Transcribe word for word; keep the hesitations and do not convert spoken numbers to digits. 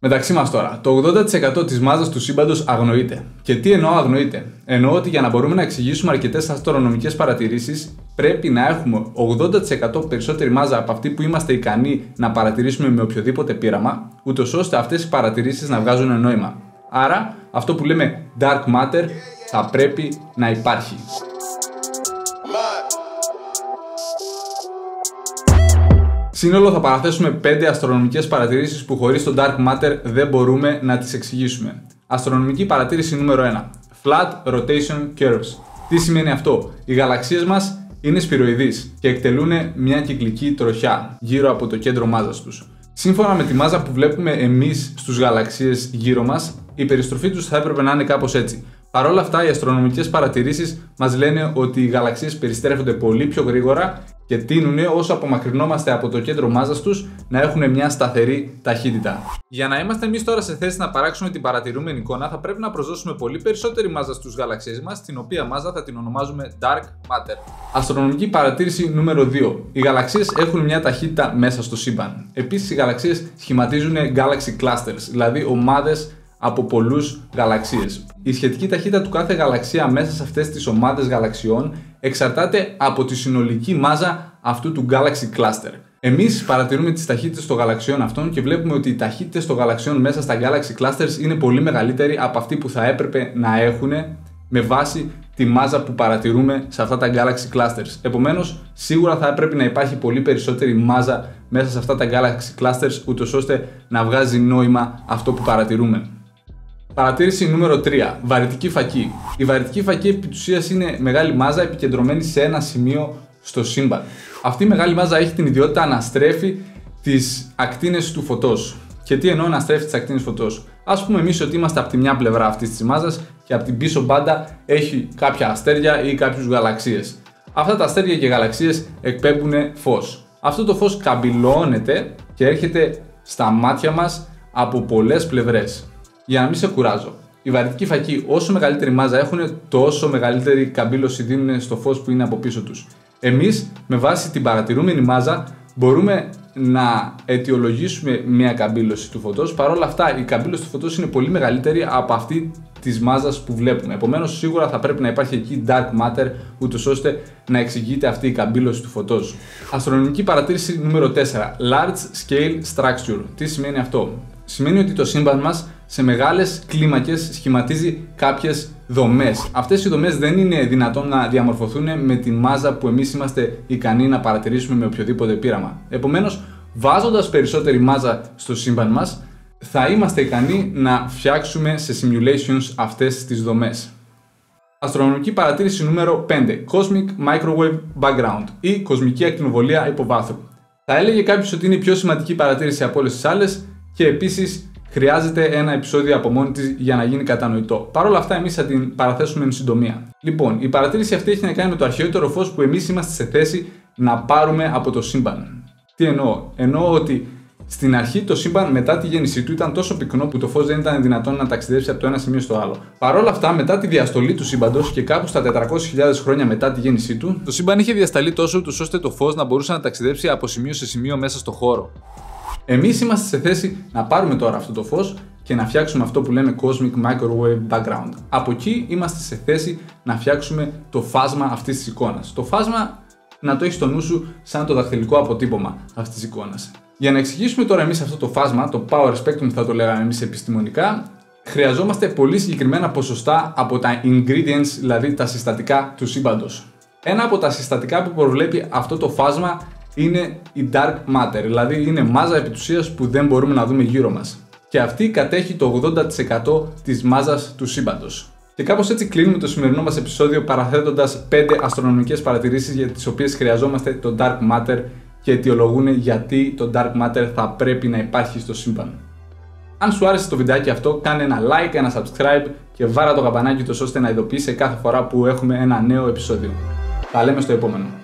Μεταξύ μας τώρα, το ογδόντα τοις εκατό της μάζας του σύμπαντος αγνοείται. Και τι εννοώ αγνοείται? Εννοώ ότι για να μπορούμε να εξηγήσουμε αρκετές αστρονομικές παρατηρήσεις, πρέπει να έχουμε ογδόντα τοις εκατό περισσότερη μάζα από αυτή που είμαστε ικανοί να παρατηρήσουμε με οποιοδήποτε πείραμα, ούτως ώστε αυτές οι παρατηρήσεις να βγάζουν νόημα. Άρα, αυτό που λέμε dark matter θα πρέπει να υπάρχει. Σύνολο θα παραθέσουμε πέντε αστρονομικές παρατηρήσεις που χωρίς το dark matter δεν μπορούμε να τις εξηγήσουμε. Αστρονομική παρατήρηση νούμερο ένα. Flat Rotation Curves. Τι σημαίνει αυτό? Οι γαλαξίες μας είναι σπυροειδείς και εκτελούν μια κυκλική τροχιά γύρω από το κέντρο μάζας τους. Σύμφωνα με τη μάζα που βλέπουμε εμείς στους γαλαξίες γύρω μας, η περιστροφή τους θα έπρεπε να είναι κάπως έτσι. Παρ' όλα αυτά, οι αστρονομικές παρατηρήσεις μας λένε ότι οι γαλαξίες περιστρέφονται πολύ πιο γρήγορα και τείνουν όσο απομακρυνόμαστε από το κέντρο μάζας τους να έχουν μια σταθερή ταχύτητα. Για να είμαστε εμείς τώρα σε θέση να παράξουμε την παρατηρούμενη εικόνα, θα πρέπει να προσδώσουμε πολύ περισσότερη μάζα στους γαλαξίες μας, την οποία μάζα θα την ονομάζουμε dark matter. Αστρονομική παρατήρηση νούμερο δύο. Οι γαλαξίες έχουν μια ταχύτητα μέσα στο σύμπαν. Επίσης, οι γαλαξίες σχηματίζουν galaxy clusters, δηλαδή ομάδες από πολλούς γαλαξίες. Η σχετική ταχύτητα του κάθε γαλαξία μέσα σε αυτές τις ομάδες γαλαξιών εξαρτάται από τη συνολική μάζα αυτού του galaxy cluster. Εμείς παρατηρούμε τις ταχύτητες των γαλαξιών αυτών και βλέπουμε ότι οι ταχύτητες των γαλαξιών μέσα στα galaxy clusters είναι πολύ μεγαλύτεροι από αυτή που θα έπρεπε να έχουν με βάση τη μάζα που παρατηρούμε σε αυτά τα galaxy clusters. Επομένως, σίγουρα θα έπρεπε να υπάρχει πολύ περισσότερη μάζα μέσα σε αυτά τα galaxy clusters, ούτως ώστε να βγάζει νόημα αυτό που παρατηρούμε. Παρατήρηση νούμερο τρία. Βαρυτική φακή. Η βαρυτική φακή επί της ουσίας είναι μεγάλη μάζα επικεντρωμένη σε ένα σημείο στο σύμπαν. Αυτή η μεγάλη μάζα έχει την ιδιότητα να στρέφει τις ακτίνες του φωτός. Και τι εννοώ να στρέφει τις ακτίνες φωτός? Ας πούμε εμείς ότι είμαστε από τη μια πλευρά αυτής της μάζας και από την πίσω μπάντα έχει κάποια αστέρια ή κάποιους γαλαξίες. Αυτά τα αστέρια και γαλαξίες εκπέμπουν φως. Αυτό το φως καμπυλώνεται και έρχεται στα μάτια μας από πολλές πλευρές. Για να μην σε κουράζω, η βαρυτική φακή, όσο μεγαλύτερη μάζα έχουν, τόσο μεγαλύτερη καμπύλωση δίνουν στο φως που είναι από πίσω τους. Εμείς, με βάση την παρατηρούμενη μάζα, μπορούμε να αιτιολογήσουμε μια καμπύλωση του φωτός. Παρ' όλα αυτά, η καμπύλωση του φωτός είναι πολύ μεγαλύτερη από αυτή της μάζας που βλέπουμε. Επομένως, σίγουρα θα πρέπει να υπάρχει εκεί dark matter, ούτως ώστε να εξηγείται αυτή η καμπύλωση του φωτός. Αστρονομική παρατήρηση νούμερο τέσσερα. Large Scale Structure. Τι σημαίνει αυτό? Σημαίνει ότι το σύμπαν μας σε μεγάλες κλίμακες σχηματίζει κάποιες δομές. Αυτές οι δομές δεν είναι δυνατόν να διαμορφωθούν με τη μάζα που εμείς είμαστε ικανοί να παρατηρήσουμε με οποιοδήποτε πείραμα. Επομένως, βάζοντας περισσότερη μάζα στο σύμπαν μας, θα είμαστε ικανοί να φτιάξουμε σε simulations αυτές τις δομές. Αστρονομική παρατήρηση νούμερο πέντε. Cosmic Microwave Background ή κοσμική ακτινοβολία υποβάθρου. Θα έλεγε κάποιος ότι είναι η πιο σημαντική παρατήρηση από όλες τις άλλες και επίσης χρειάζεται ένα επεισόδιο από μόνη της για να γίνει κατανοητό. Παρ' όλα αυτά, εμείς θα την παραθέσουμε εν συντομία. Λοιπόν, η παρατήρηση αυτή έχει να κάνει με το αρχαιότερο φως που εμείς είμαστε σε θέση να πάρουμε από το σύμπαν. Τι εννοώ? Εννοώ ότι στην αρχή το σύμπαν μετά τη γέννησή του ήταν τόσο πυκνό που το φως δεν ήταν δυνατόν να ταξιδέψει από το ένα σημείο στο άλλο. Παρ' όλα αυτά, μετά τη διαστολή του σύμπαντος και κάπου στα τετρακόσιες χιλιάδες χρόνια μετά τη γέννησή του, το σύμπαν είχε διασταλεί τόσο ούτως ώστε το φως να μπορούσε να ταξιδέψει από σημείο σε σημείο μέσα στο χώρο. Εμείς είμαστε σε θέση να πάρουμε τώρα αυτό το φως και να φτιάξουμε αυτό που λέμε Cosmic Microwave Background. Από εκεί είμαστε σε θέση να φτιάξουμε το φάσμα αυτής της εικόνας. Το φάσμα να το έχεις στο νου σου σαν το δαχτυλικό αποτύπωμα αυτής της εικόνας. Για να εξηγήσουμε τώρα εμείς αυτό το φάσμα, το power spectrum θα το λέγαμε εμείς επιστημονικά, χρειαζόμαστε πολύ συγκεκριμένα ποσοστά από τα ingredients, δηλαδή τα συστατικά του σύμπαντος. Ένα από τα συστατικά που προβλέπει αυτό το φάσμα είναι η dark matter, δηλαδή είναι μάζα επί της ουσίας που δεν μπορούμε να δούμε γύρω μας. Και αυτή κατέχει το ογδόντα τοις εκατό της μάζας του σύμπαντος. Και κάπως έτσι κλείνουμε το σημερινό μας επεισόδιο παραθέτοντας πέντε αστρονομικές παρατηρήσεις για τις οποίες χρειαζόμαστε το dark matter και αιτιολογούν γιατί το dark matter θα πρέπει να υπάρχει στο σύμπαν. Αν σου άρεσε το βιντεάκι αυτό, κάνε ένα like, ένα subscribe και βάρα το καμπανάκι τόσο ώστε να ειδοποιήσει κάθε φορά που έχουμε ένα νέο επεισόδιο. Τα λέμε στο επόμενο.